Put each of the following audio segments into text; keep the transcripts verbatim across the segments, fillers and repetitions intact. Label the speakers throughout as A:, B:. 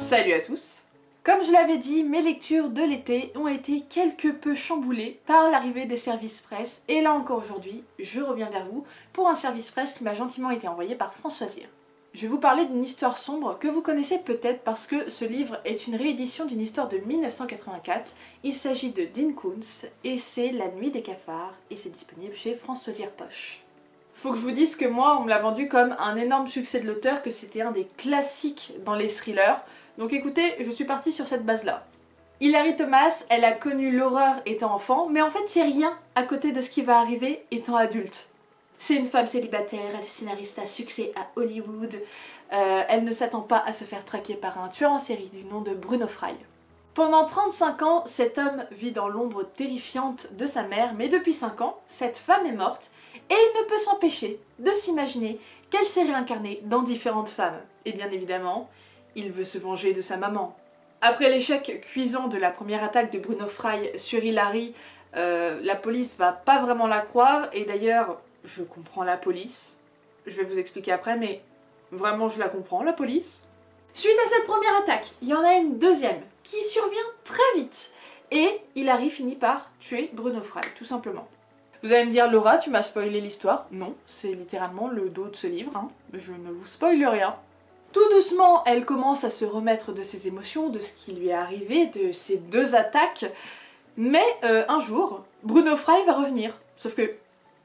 A: Salut à tous! Comme je l'avais dit, mes lectures de l'été ont été quelque peu chamboulées par l'arrivée des services presse et là encore aujourd'hui, je reviens vers vous pour un service presse qui m'a gentiment été envoyé par Françoisière. Je vais vous parler d'une histoire sombre que vous connaissez peut-être parce que ce livre est une réédition d'une histoire de mille neuf cent quatre-vingt-quatre. Il s'agit de Dean Koontz et c'est La Nuit des cafards et c'est disponible chez Françoisière Poche. Faut que je vous dise que moi, on me l'a vendu comme un énorme succès de l'auteur, que c'était un des classiques dans les thrillers. Donc écoutez, je suis partie sur cette base-là. Hilary Thomas, elle a connu l'horreur étant enfant, mais en fait c'est rien à côté de ce qui va arriver étant adulte. C'est une femme célibataire, elle est scénariste à succès à Hollywood. Euh, elle ne s'attend pas à se faire traquer par un tueur en série du nom de Bruno Fry. Pendant trente-cinq ans, cet homme vit dans l'ombre terrifiante de sa mère, mais depuis cinq ans, cette femme est morte et il ne peut s'empêcher de s'imaginer qu'elle s'est réincarnée dans différentes femmes. Et bien évidemment, il veut se venger de sa maman. Après l'échec cuisant de la première attaque de Bruno Fry sur Hilary, euh, la police va pas vraiment la croire, et d'ailleurs, je comprends la police. Je vais vous expliquer après, mais vraiment je la comprends, la police. Suite à cette première attaque, il y en a une deuxième qui survient très vite. Et Hilary finit par tuer Bruno Fry, tout simplement. Vous allez me dire, Laura, tu m'as spoilé l'histoire. Non, c'est littéralement le dos de ce livre, hein. Je ne vous spoile rien. Tout doucement, elle commence à se remettre de ses émotions, de ce qui lui est arrivé, de ces deux attaques. Mais euh, un jour, Bruno Fry va revenir. Sauf que,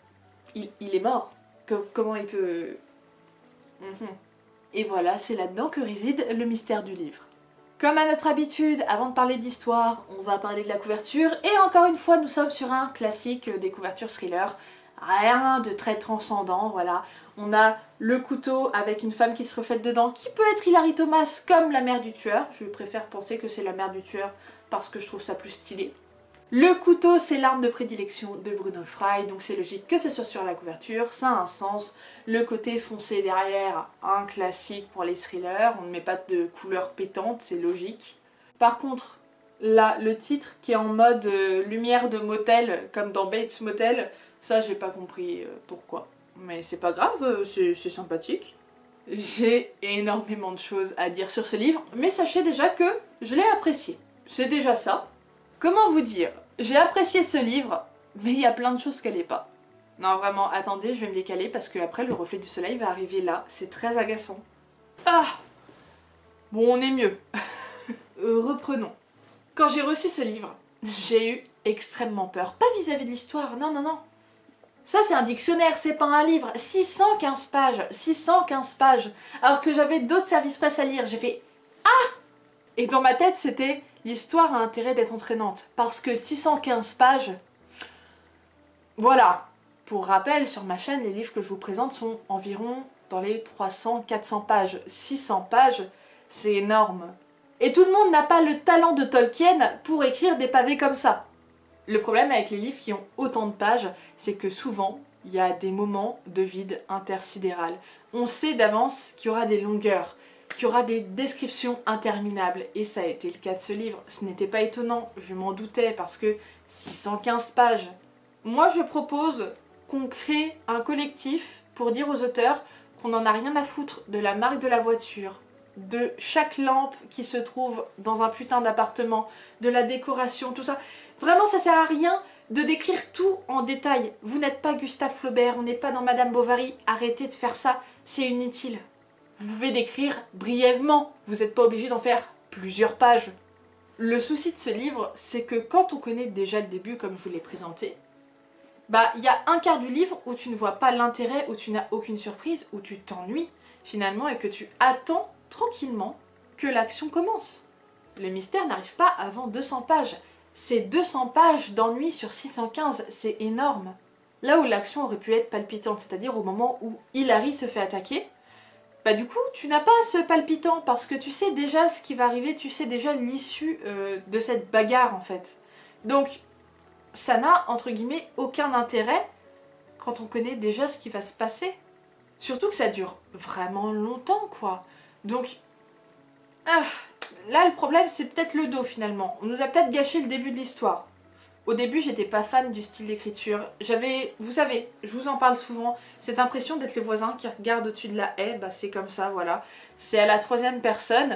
A: il, il est mort. Que, comment il peut... Mm-hmm. Et voilà, c'est là-dedans que réside le mystère du livre. Comme à notre habitude, avant de parler d'histoire, on va parler de la couverture, et encore une fois, nous sommes sur un classique des couvertures thriller. Rien de très transcendant, voilà. On a le couteau avec une femme qui se reflète dedans, qui peut être Hilary Thomas comme la mère du tueur. Je préfère penser que c'est la mère du tueur parce que je trouve ça plus stylé. Le couteau, c'est l'arme de prédilection de Bruno Fry, donc c'est logique que ce soit sur la couverture, ça a un sens. Le côté foncé derrière, un classique pour les thrillers, on ne met pas de couleur pétante, c'est logique. Par contre, là, le titre qui est en mode euh, lumière de motel, comme dans Bates Motel, ça j'ai pas compris euh, pourquoi. Mais c'est pas grave, euh, c'est sympathique. J'ai énormément de choses à dire sur ce livre, mais sachez déjà que je l'ai apprécié. C'est déjà ça. Comment vous dire? J'ai apprécié ce livre, mais il y a plein de choses qu'elle n'est pas. Non vraiment, attendez, je vais me décaler parce que après le reflet du soleil va arriver là, c'est très agaçant. Ah! Bon, on est mieux. euh, reprenons. Quand j'ai reçu ce livre, j'ai eu extrêmement peur. Pas vis-à-vis de l'histoire, non, non, non. Ça c'est un dictionnaire, c'est pas un livre. six cent quinze pages, six cent quinze pages. Alors que j'avais d'autres services presse à lire, j'ai fait ah! Et dans ma tête c'était l'histoire a intérêt d'être entraînante. Parce que six cent quinze pages, voilà. Pour rappel, sur ma chaîne, les livres que je vous présente sont environ dans les trois cents à quatre cents pages. six cents pages, c'est énorme. Et tout le monde n'a pas le talent de Tolkien pour écrire des pavés comme ça. Le problème avec les livres qui ont autant de pages, c'est que souvent, il y a des moments de vide intersidéral. On sait d'avance qu'il y aura des longueurs, qu'il y aura des descriptions interminables. Et ça a été le cas de ce livre. Ce n'était pas étonnant, je m'en doutais, parce que six cent quinze pages. Moi, je propose qu'on crée un collectif pour dire aux auteurs qu'on n'en a rien à foutre de la marque de la voiture, de chaque lampe qui se trouve dans un putain d'appartement, de la décoration, tout ça. Vraiment, ça sert à rien de décrire tout en détail. Vous n'êtes pas Gustave Flaubert, on n'est pas dans Madame Bovary, arrêtez de faire ça, c'est inutile. Vous pouvez décrire brièvement, vous n'êtes pas obligé d'en faire plusieurs pages. Le souci de ce livre, c'est que quand on connaît déjà le début comme je vous l'ai présenté, bah il y a un quart du livre où tu ne vois pas l'intérêt, où tu n'as aucune surprise, où tu t'ennuies finalement et que tu attends tranquillement que l'action commence. Le mystère n'arrive pas avant deux cents pages. C'est deux cents pages d'ennui sur six cent quinze, c'est énorme. Là où l'action aurait pu être palpitante, c'est-à-dire au moment où Hilary se fait attaquer, bah du coup tu n'as pas ce palpitant parce que tu sais déjà ce qui va arriver, tu sais déjà l'issue euh, de cette bagarre en fait. Donc ça n'a entre guillemets aucun intérêt quand on connaît déjà ce qui va se passer. Surtout que ça dure vraiment longtemps quoi. Donc ah, là le problème c'est peut-être le dos finalement. On nous a peut-être gâché le début de l'histoire. Au début j'étais pas fan du style d'écriture. J'avais, vous savez, je vous en parle souvent, cette impression d'être le voisin qui regarde au-dessus de la haie, bah c'est comme ça voilà. C'est à la troisième personne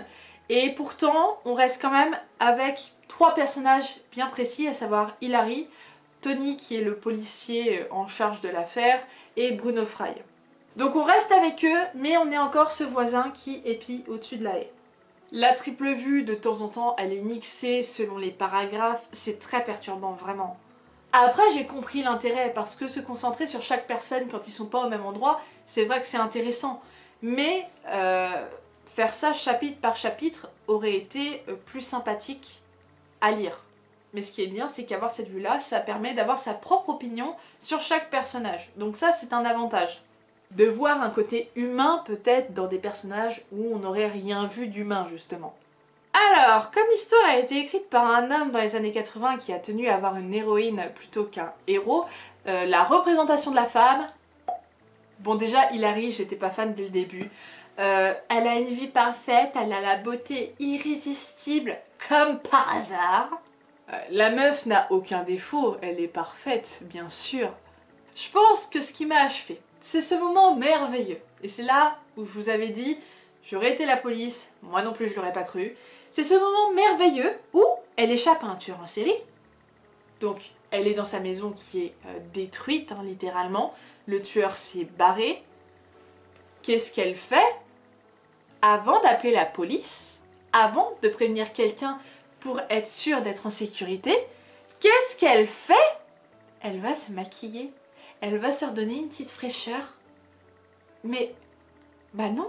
A: Et pourtant, on reste quand même avec trois personnages bien précis, à savoir Hilary, Tony qui est le policier en charge de l'affaire, et Bruno Frey. Donc on reste avec eux, mais on est encore ce voisin qui épie au-dessus de la haie. La triple vue, de temps en temps, elle est mixée selon les paragraphes, c'est très perturbant, vraiment. Après, j'ai compris l'intérêt, parce que se concentrer sur chaque personne quand ils sont pas au même endroit, c'est vrai que c'est intéressant. Mais euh, faire ça chapitre par chapitre aurait été plus sympathique à lire. Mais ce qui est bien, c'est qu'avoir cette vue-là, ça permet d'avoir sa propre opinion sur chaque personnage. Donc ça, c'est un avantage. De voir un côté humain peut-être dans des personnages où on n'aurait rien vu d'humain justement. Alors, comme l'histoire a été écrite par un homme dans les années quatre-vingts qui a tenu à avoir une héroïne plutôt qu'un héros, euh, la représentation de la femme... Bon déjà, Hilary, j'étais pas fan dès le début. Euh, elle a une vie parfaite, elle a la beauté irrésistible, comme par hasard. Euh, la meuf n'a aucun défaut, elle est parfaite, bien sûr. Je pense que ce qui m'a achevé, c'est ce moment merveilleux. Et c'est là où je vous avais dit, j'aurais été la police, moi non plus je l'aurais pas cru. C'est ce moment merveilleux où elle échappe à un tueur en série. Donc elle est dans sa maison qui est euh, détruite, hein, littéralement. Le tueur s'est barré. Qu'est-ce qu'elle fait? Avant d'appeler la police, avant de prévenir quelqu'un pour être sûre d'être en sécurité, qu'est-ce qu'elle fait? Elle va se maquiller. Elle va se redonner une petite fraîcheur. Mais, bah non.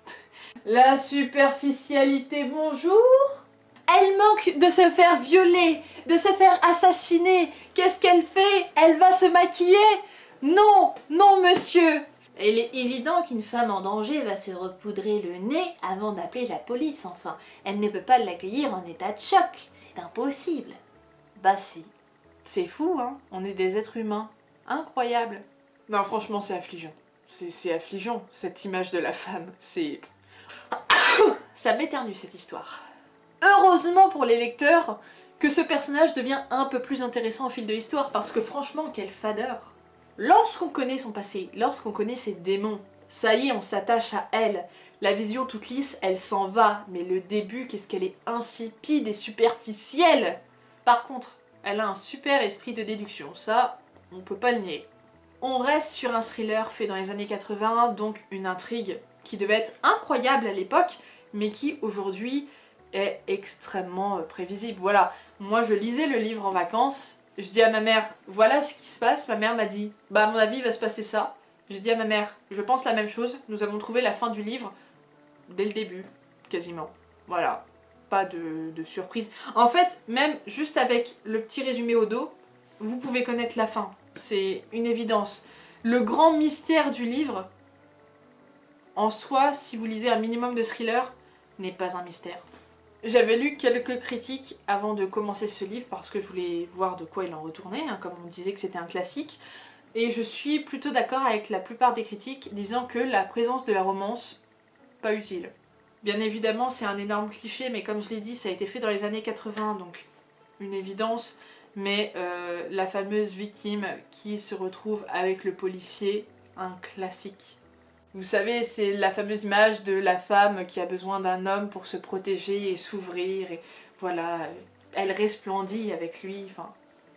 A: La superficialité, bonjour. Elle manque de se faire violer, de se faire assassiner. Qu'est-ce qu'elle fait? Elle va se maquiller. Non, non monsieur. Il est évident qu'une femme en danger va se repoudrer le nez avant d'appeler la police, enfin. Elle ne peut pas l'accueillir en état de choc. C'est impossible. Bah si. C'est fou, hein. On est des êtres humains. Incroyable. Non, franchement, c'est affligeant. C'est affligeant, cette image de la femme. C'est... Ça m'éternue, cette histoire. Heureusement pour les lecteurs que ce personnage devient un peu plus intéressant au fil de l'histoire, parce que franchement, quelle fadeur. Lorsqu'on connaît son passé, lorsqu'on connaît ses démons, ça y est, on s'attache à elle. La vision toute lisse, elle s'en va, mais le début, qu'est-ce qu'elle est insipide et superficielle. Par contre, elle a un super esprit de déduction, ça, on peut pas le nier. On reste sur un thriller fait dans les années quatre-vingts, donc une intrigue qui devait être incroyable à l'époque, mais qui aujourd'hui est extrêmement prévisible. Voilà, moi je lisais le livre en vacances, je dis à ma mère, voilà ce qui se passe, ma mère m'a dit, bah à mon avis il va se passer ça. J'ai dit à ma mère, je pense la même chose, nous avons trouvé la fin du livre dès le début, quasiment. Voilà, pas de, de surprise. En fait, même juste avec le petit résumé au dos, vous pouvez connaître la fin. C'est une évidence. Le grand mystère du livre, en soi, si vous lisez un minimum de thriller, n'est pas un mystère. J'avais lu quelques critiques avant de commencer ce livre parce que je voulais voir de quoi il en retournait, hein, comme on disait que c'était un classique. Et je suis plutôt d'accord avec la plupart des critiques disant que la présence de la romance, pas utile. Bien évidemment, c'est un énorme cliché, mais comme je l'ai dit, ça a été fait dans les années quatre-vingts, donc une évidence. Mais euh, la fameuse victime qui se retrouve avec le policier, un classique. Vous savez, c'est la fameuse image de la femme qui a besoin d'un homme pour se protéger et s'ouvrir, et voilà, elle resplendit avec lui, enfin...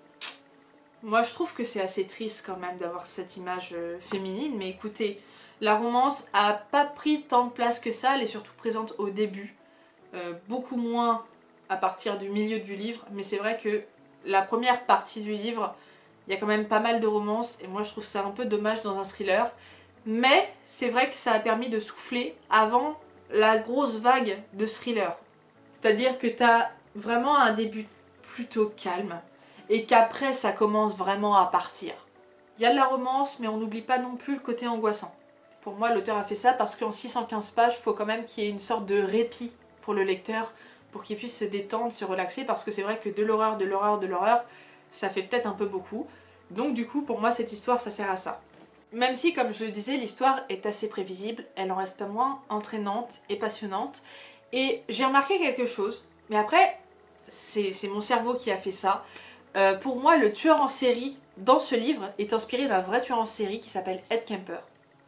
A: Moi je trouve que c'est assez triste quand même d'avoir cette image euh, féminine, mais écoutez, la romance a pas pris tant de place que ça, elle est surtout présente au début, euh, beaucoup moins à partir du milieu du livre, mais c'est vrai que la première partie du livre, il y a quand même pas mal de romance, et moi je trouve ça un peu dommage dans un thriller. Mais c'est vrai que ça a permis de souffler avant la grosse vague de thriller. C'est-à-dire que t'as vraiment un début plutôt calme et qu'après ça commence vraiment à partir. Il y a de la romance, mais on n'oublie pas non plus le côté angoissant. Pour moi, l'auteur a fait ça parce qu'en six cent quinze pages, il faut quand même qu'il y ait une sorte de répit pour le lecteur, pour qu'il puisse se détendre, se relaxer, parce que c'est vrai que de l'horreur, de l'horreur, de l'horreur, ça fait peut-être un peu beaucoup. Donc du coup, pour moi, cette histoire, ça sert à ça. Même si, comme je le disais, l'histoire est assez prévisible, elle en reste pas moins entraînante et passionnante. Et j'ai remarqué quelque chose, mais après, c'est mon cerveau qui a fait ça. Euh, pour moi, le tueur en série dans ce livre est inspiré d'un vrai tueur en série qui s'appelle Ed Kemper.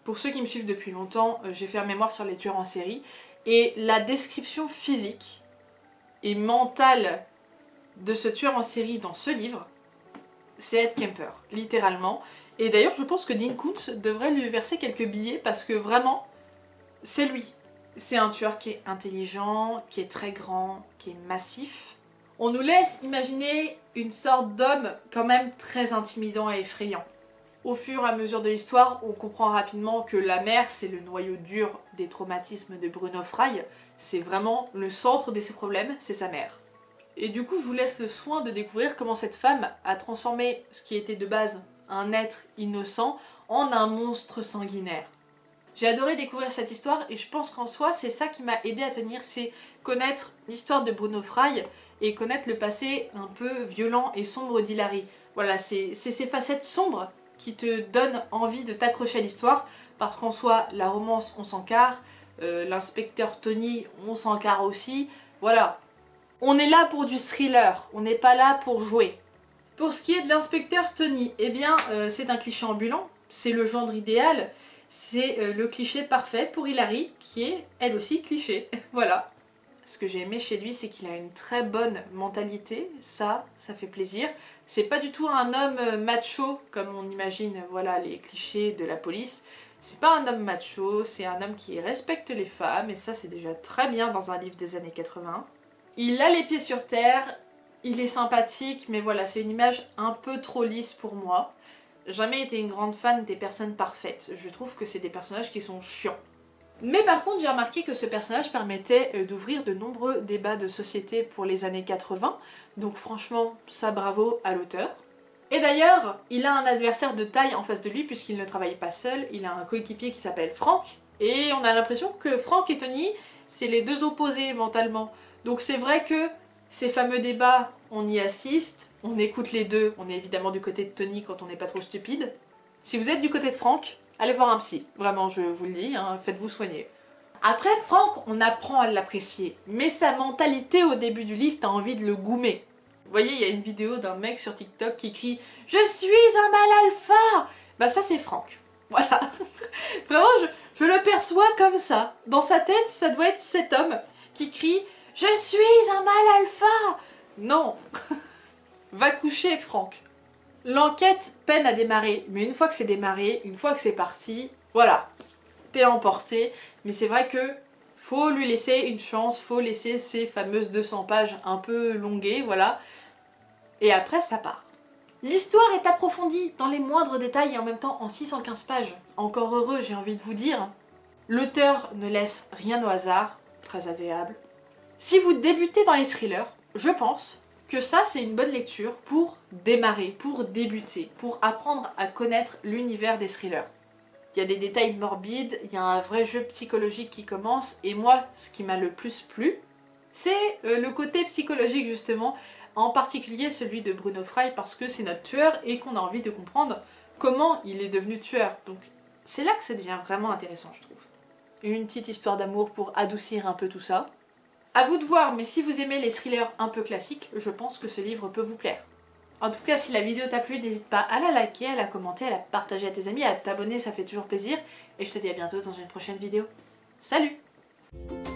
A: Pour ceux qui me suivent depuis longtemps, euh, j'ai fait un mémoire sur les tueurs en série et la description physique et mentale de ce tueur en série dans ce livre, c'est Ed Kemper, littéralement. Et d'ailleurs, je pense que Dean Koontz devrait lui verser quelques billets parce que vraiment, c'est lui. C'est un tueur qui est intelligent, qui est très grand, qui est massif. On nous laisse imaginer une sorte d'homme quand même très intimidant et effrayant. Au fur et à mesure de l'histoire, on comprend rapidement que la mère, c'est le noyau dur des traumatismes de Bruno Frey. C'est vraiment le centre de ses problèmes, c'est sa mère. Et du coup, je vous laisse le soin de découvrir comment cette femme a transformé ce qui était de base un être innocent en un monstre sanguinaire. J'ai adoré découvrir cette histoire et je pense qu'en soi, c'est ça qui m'a aidé à tenir, c'est connaître l'histoire de Bruno Frey et connaître le passé un peu violent et sombre d'Hilary. Voilà, c'est ces facettes sombres qui te donnent envie de t'accrocher à l'histoire, parce qu'en soi, la romance, on s'en carre, euh, l'inspecteur Tony, on s'en carre aussi, voilà. On est là pour du thriller, on n'est pas là pour jouer. Pour ce qui est de l'inspecteur Tony, eh bien, euh, c'est un cliché ambulant, c'est le gendre idéal, c'est euh, le cliché parfait pour Hilary, qui est elle aussi cliché, voilà. Ce que j'ai aimé chez lui, c'est qu'il a une très bonne mentalité, ça, ça fait plaisir. C'est pas du tout un homme macho, comme on imagine, voilà, les clichés de la police. C'est pas un homme macho, c'est un homme qui respecte les femmes, et ça c'est déjà très bien dans un livre des années quatre-vingts. Il a les pieds sur terre, il est sympathique, mais voilà, c'est une image un peu trop lisse pour moi. Jamais été une grande fan des personnes parfaites, je trouve que c'est des personnages qui sont chiants. Mais par contre, j'ai remarqué que ce personnage permettait d'ouvrir de nombreux débats de société pour les années quatre-vingts, donc franchement, ça bravo à l'auteur. Et d'ailleurs, il a un adversaire de taille en face de lui puisqu'il ne travaille pas seul, il a un coéquipier qui s'appelle Frank, et on a l'impression que Frank et Tony, c'est les deux opposés mentalement. Donc c'est vrai que ces fameux débats, on y assiste, on écoute les deux, on est évidemment du côté de Tony quand on n'est pas trop stupide. Si vous êtes du côté de Frank, allez voir un psy, vraiment je vous le dis, hein, faites-vous soigner. Après Frank, on apprend à l'apprécier, mais sa mentalité au début du livre, t'as envie de le goumer. Vous voyez, il y a une vidéo d'un mec sur TikTok qui crie « Je suis un mâle alpha !» Bah ça c'est Frank, voilà. Vraiment, je, je le perçois comme ça. Dans sa tête, ça doit être cet homme qui crie « Je suis un mâle alpha !» Non. Va coucher Frank. L'enquête peine à démarrer, mais une fois que c'est démarré, une fois que c'est parti, voilà, t'es emporté. Mais c'est vrai que faut lui laisser une chance, faut laisser ces fameuses deux cents pages un peu longuées, voilà. Et après, ça part. L'histoire est approfondie dans les moindres détails et en même temps en six cent quinze pages. Encore heureux, j'ai envie de vous dire. L'auteur ne laisse rien au hasard, très agréable. Si vous débutez dans les thrillers, je pense que ça c'est une bonne lecture pour démarrer, pour débuter, pour apprendre à connaître l'univers des thrillers. Il y a des détails morbides, il y a un vrai jeu psychologique qui commence, et moi ce qui m'a le plus plu, c'est euh, le côté psychologique justement, en particulier celui de Bruno Frey parce que c'est notre tueur et qu'on a envie de comprendre comment il est devenu tueur. Donc c'est là que ça devient vraiment intéressant je trouve. Une petite histoire d'amour pour adoucir un peu tout ça. À vous de voir, mais si vous aimez les thrillers un peu classiques, je pense que ce livre peut vous plaire. En tout cas, si la vidéo t'a plu, n'hésite pas à la liker, à la commenter, à la partager à tes amis, à t'abonner, ça fait toujours plaisir. Et je te dis à bientôt dans une prochaine vidéo. Salut!